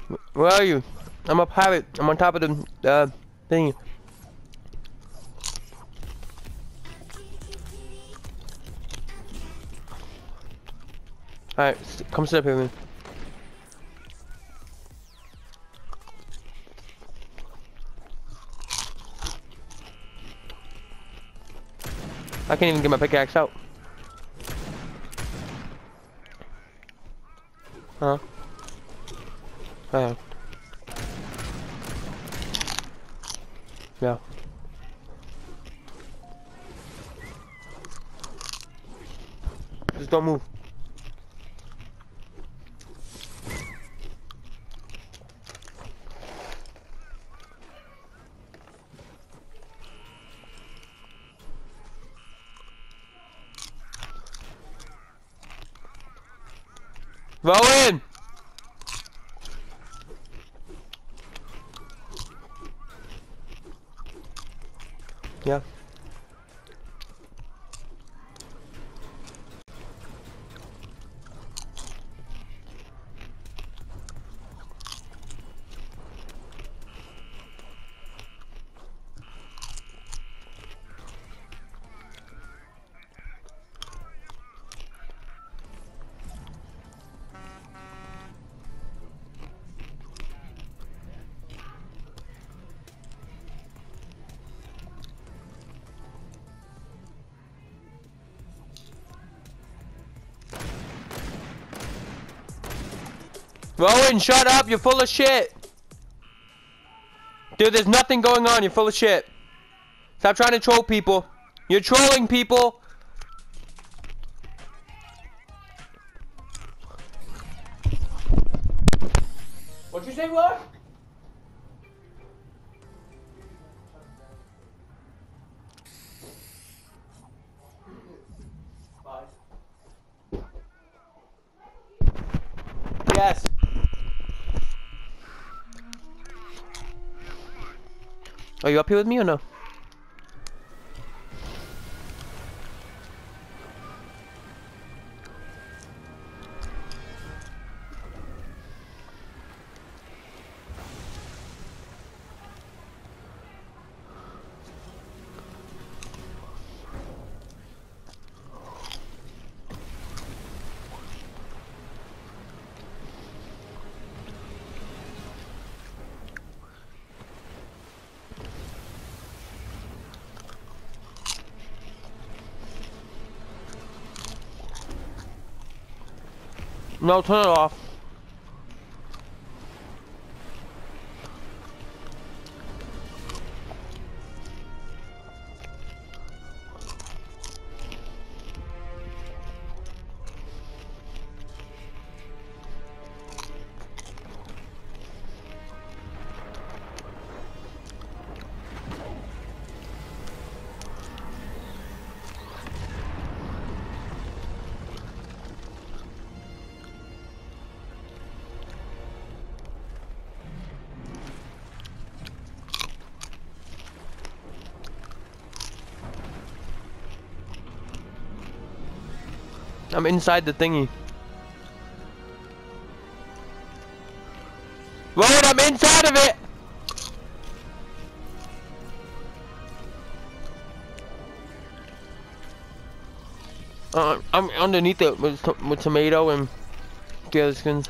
Where are you? I'm a pirate. I'm on top of the thing. Alright, come sit up here, man. I can't even get my pickaxe out. Huh? Yeah. Just don't move. Rowan! Yeah. Rowan, shut up! You're full of shit! Dude, there's nothing going on. You're full of shit. Stop trying to troll people. You're trolling people! What'd you say, what? Yes. Are you up here with me or no? No, turn it off. I'm inside the thingy. Rowan, I'm inside of it! I'm underneath it with tomato and the other skins.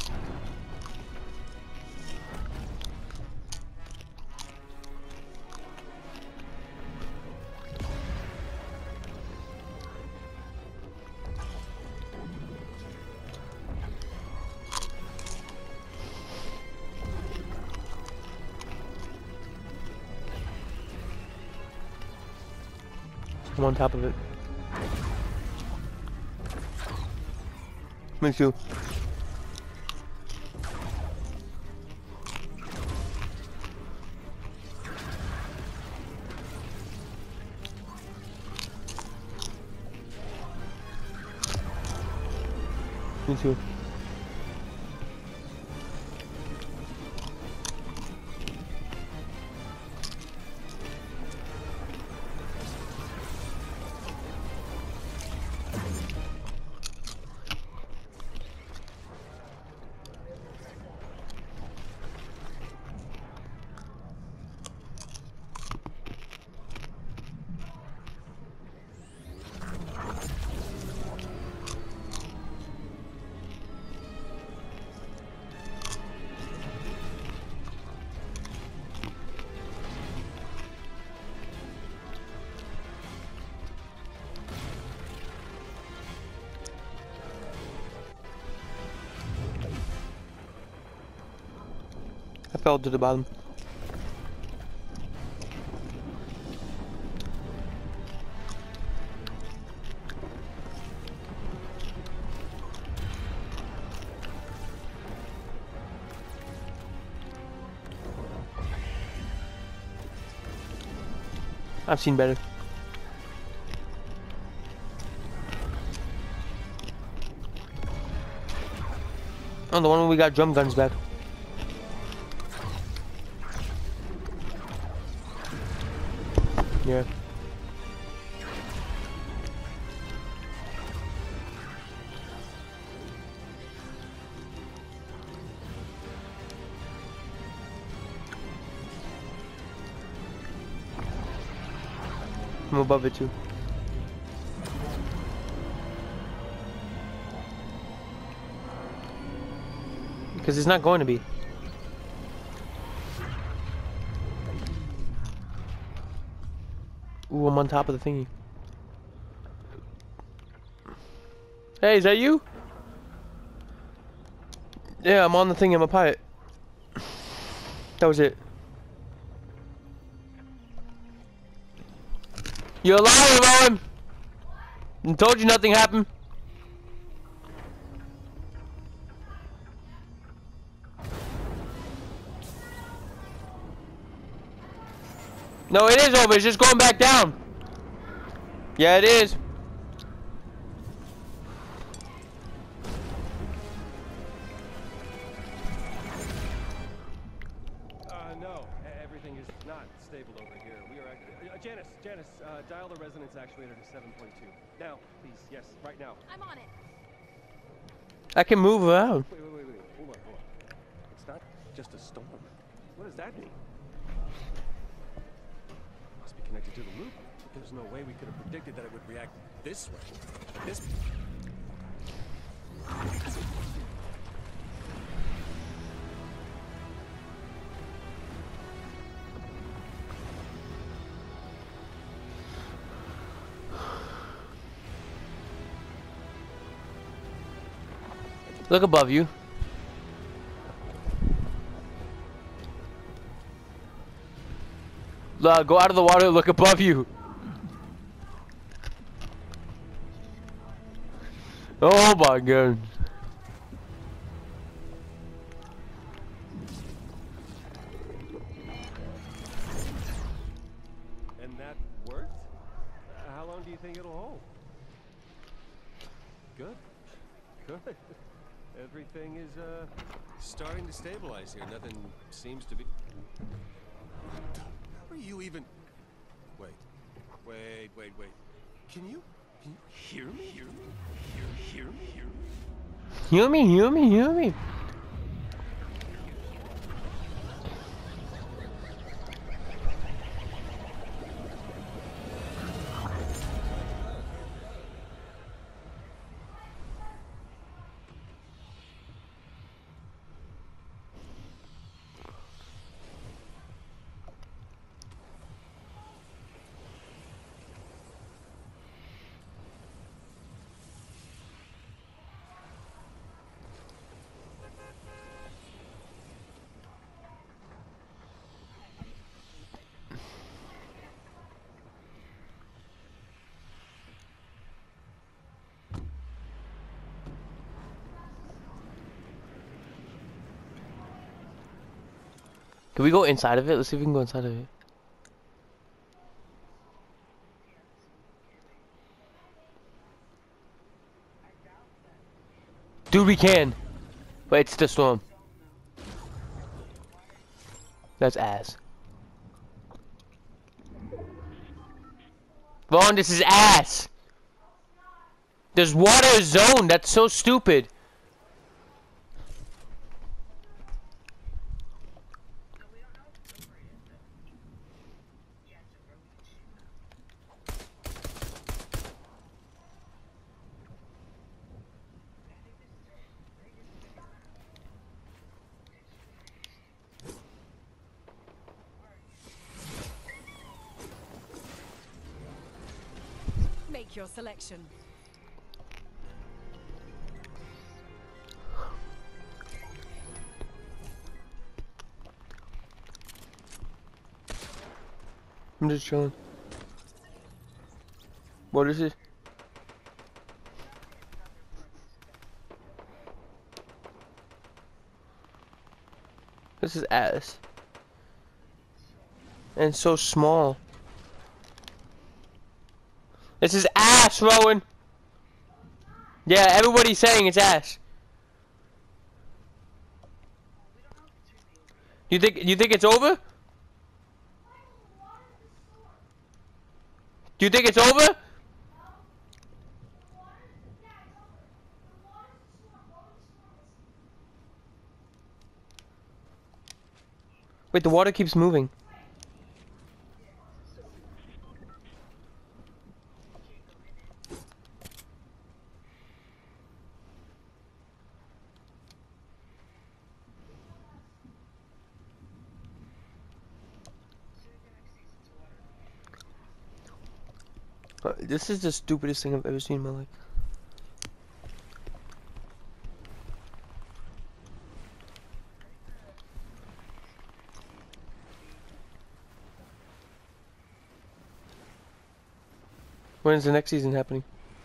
I'm on top of it. Me too. Me too. I fell to the bottom. I've seen better. Oh, the one where we got drum guns back. Yeah. I'm above it too. Because it's not going to be. Ooh, I'm on top of the thingy. Hey, is that you? Yeah, I'm on the thing. I'm a pirate. That was it. You're lying, Owen! I told you nothing happened. No, it is over. It's just going back down. Yeah, it is. No, everything is not stable over here. We are Janice, dial the resonance actuator to 7.2. Now, please, yes, right now. I'm on it. I can move around. Wait. Hold on. It's not just a storm. What does that mean? Must be connected to the loop. There's no way we could have predicted that it would react this way. This. Look above you. Go out of the water, look above you. Oh my god. And that worked? How long do you think it'll hold? Good. Everything is starting to stabilize here. Nothing seems to be. Are you even? Wait. Can you hear me? Hear me? Hear me. Can we go inside of it? Let's see if we can go inside of it. Dude, we can. But it's the storm. That's ass. Vaughn, this is ass. There's water zone. That's so stupid. Make your selection. I'm just chilling. What is it? This is ass. And so small. This is ass, Rowan. Yeah, everybody's saying it's ass. You think it's over? Do you think it's over? Wait, the water keeps moving. This is the stupidest thing I've ever seen in my life. When is the next season happening?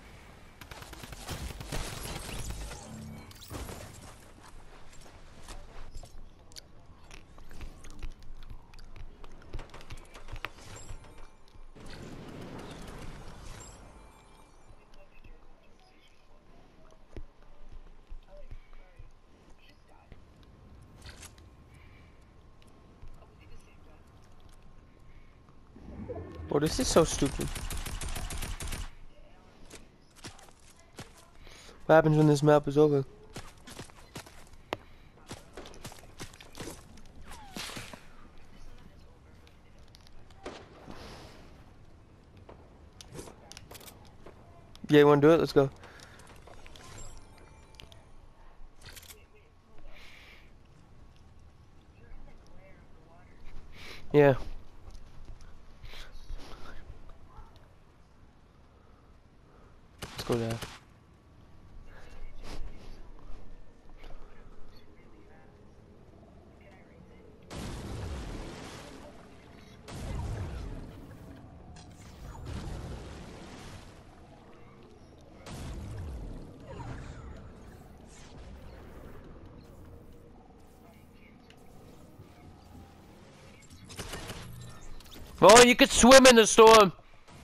Oh, this is so stupid. What happens when this map is over? Yeah, you wanna do it? Let's go. Yeah. Let's go there. Oh, you could swim in the storm.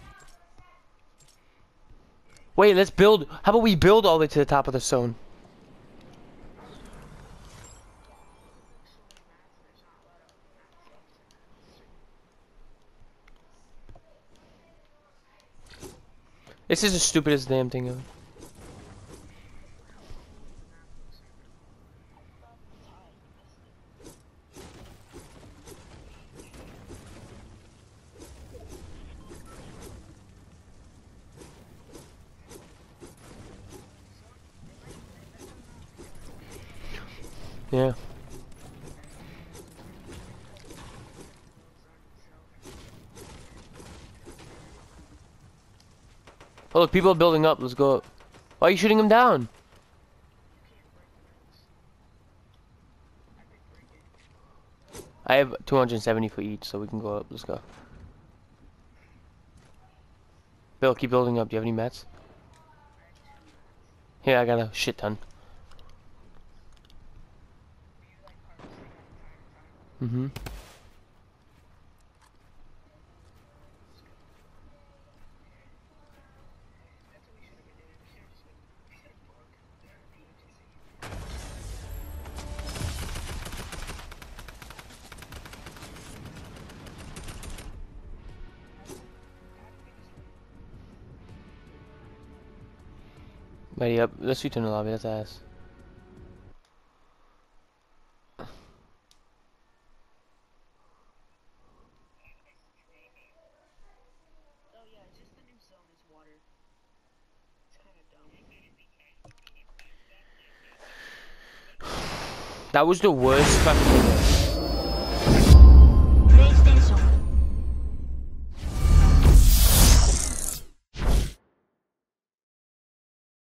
Wait, let's build. How about we build all the way to the top of the zone? This is the stupidest damn thing ever. Yeah. Oh, look, people are building up. Let's go up. Why are you shooting them down? I have 270 for each, so we can go up. Let's go. Bill, keep building up. Do you have any mats? Here, I got a shit ton. Mm-hmm. Ready up. Let's shoot in the lobby. That's ass. That was the worst fucking thing.